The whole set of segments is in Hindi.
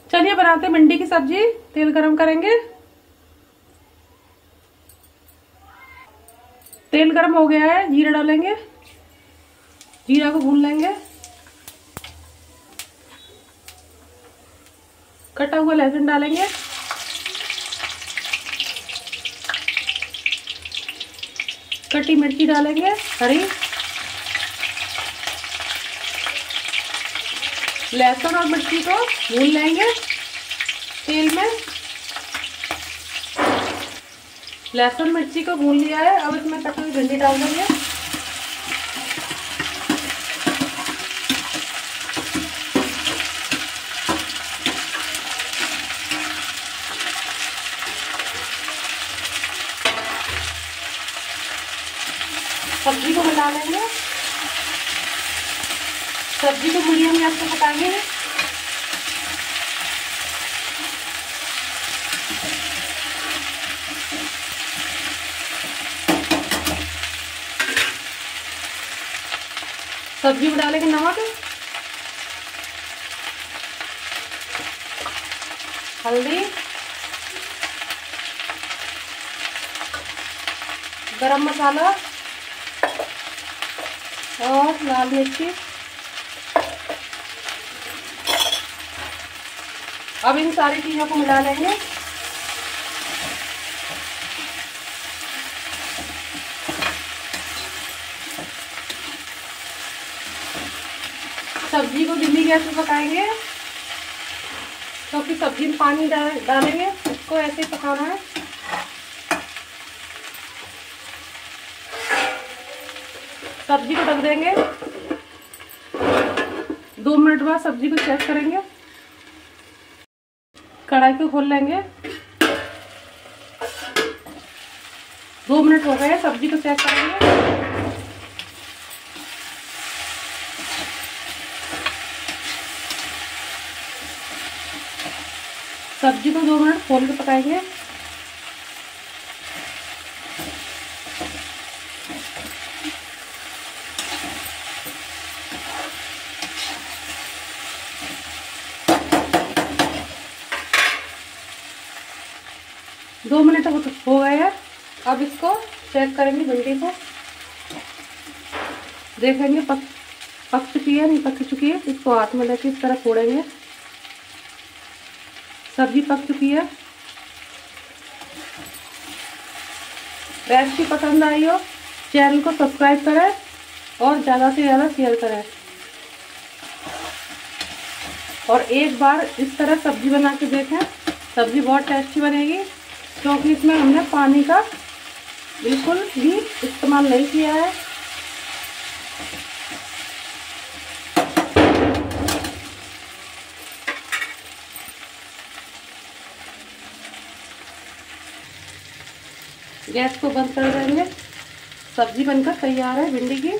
चलिए बनाते हैं भिंडी की सब्जी। तेल गरम करेंगे। तेल गरम हो गया है, जीरा डालेंगे। जीरा को भून लेंगे। कटा हुआ लहसुन डालेंगे। कटी मिर्ची डालेंगे हरी। लहसुन और मिर्ची को भून लेंगे तेल में। लहसुन मिर्ची को भून लिया है, अब इसमें कटी हुई भिंडी डाल देंगे। सब्जी को मिला लेंगे। सब्जी को मीडियम गैस पे पकाएंगे। सब्जी में डालेंगे नमक, हल्दी, गरम मसाला और लाल मिर्ची। अब इन सारी चीजों को मिला लेंगे। सब्जी को धीमी गैस पे पकाएंगे, क्योंकि सब्जी में पानी डालेंगे, इसको ऐसे ही पकाना है। सब्जी को ढक देंगे। 2 मिनट बाद सब्जी को चेक करेंगे। कढ़ाई को खोल लेंगे। 2 मिनट हो गए, सब्जी को चेक करेंगे। सब्जी को 2 मिनट खोल के पकाएंगे। दो मिनट हो गए हैं। अब इसको चेक करेंगे, भिंडी को देखेंगे पक चुकी है नहीं पक चुकी है। इसको हाथ में लेके इस तरह फोड़ेंगे। सब्जी पक चुकी है। रेसिपी पसंद आई हो चैनल को सब्सक्राइब करें और ज़्यादा से ज़्यादा शेयर करें। और एक बार इस तरह सब्जी बना के देखें, सब्जी बहुत टेस्टी बनेगी, क्योंकि इसमें हमने पानी का बिल्कुल भी इस्तेमाल नहीं किया है। गैस को बंद कर देंगे। सब्जी बनकर तैयार है भिंडी की।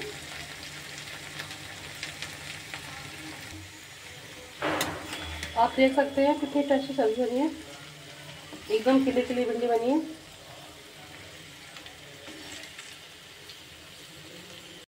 आप देख सकते हैं कितनी टेस्टी सब्जी बनी है। एकदम खिली खिली भिंडी बनी है।